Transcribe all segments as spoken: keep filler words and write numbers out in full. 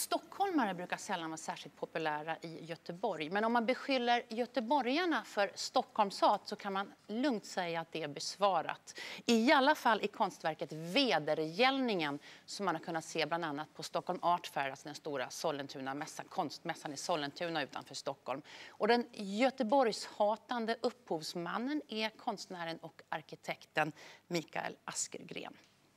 stockholmare brukar sällan vara särskilt populära i Göteborg. Men om man beskyller göteborgarna för Stockholmshat så kan man lugnt säga att det är besvarat. I alla fall i konstverket Vedergällningen som man har kunnat se bland annat på Stockholm Art Fair, alltså den stora Sollentuna-mässan, konstmässan i Sollentuna utanför Stockholm. Och den Göteborgshatande upphovsmannen är konstnären och arkitekten Mikael Askergren.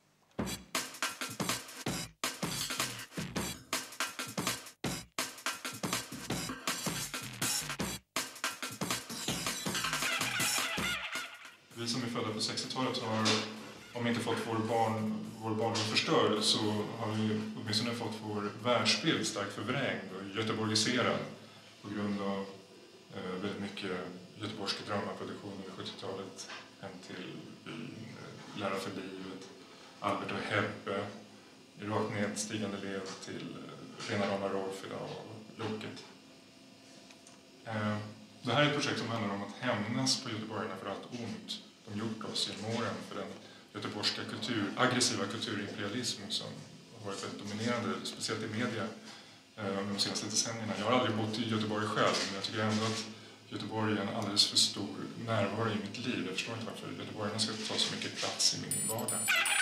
Vi som är födda på sextiotalet har, om inte fått vår, barn, vår barndom förstörd, så har vi åtminstone fått vår världsbild starkt förvrängd och göteborgiserad på grund av eh, väldigt mycket göteborgska dramaproduktioner under sjuttiotalet. Hem till byn, eh, Lära för livet, Albert och Hebbe, rakt nedstigande led till eh, Rena rama Rolf idag och Loket. Eh, Det här är ett projekt som handlar om att hämnas på göteborgarna för allt ont de gjort oss genom åren, för den göteborgska kultur, aggressiva kulturimperialism som har varit väldigt dominerande, speciellt i media de senaste decennierna. Jag har aldrig bott i Göteborg själv, men jag tycker ändå att Göteborg är en alldeles för stor närvaro i mitt liv. Jag förstår inte varför göteborgarna ska ta så mycket plats i min vardag.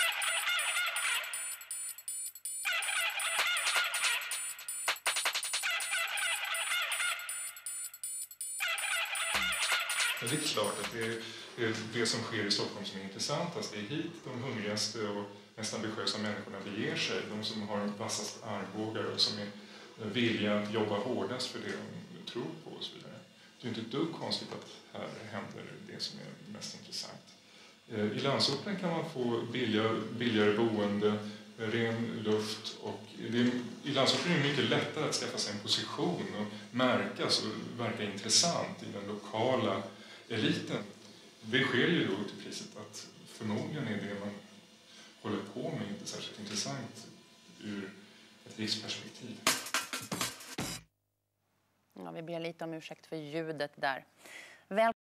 Det är klart att det är det som sker i Stockholm som är intressantast. Det är hit de hungrigaste och mest ambitiösa människorna beger sig. De som har vassast armbågar och som är villiga att jobba hårdast för det de tror på och så vidare. Det är inte ett dugg konstigt att här händer det som är mest intressant. I landsorten kan man få billiga, billigare boende, ren luft och det är, i landsorten är det mycket lättare att skaffa sig en position och märkas och verka intressant i den lokala eliten. Det sker ju då till priset att förmodligen är det man håller på med inte särskilt intressant ur ett livsperspektiv. Ja, vi ber lite om ursäkt för ljudet där.